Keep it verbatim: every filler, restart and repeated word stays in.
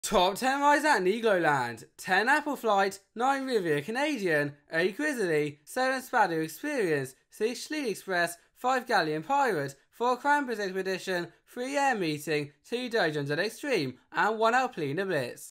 Top ten rides at Nigloland. ten Apple Flight, nine Riviera Canadian, eight Grizzly, seven Spado Experience, six Schley Express, five Galleon Pirate, four Krampus Expedition, three Air Meeting, two Dojo Extreme, and one Alpina Blitz.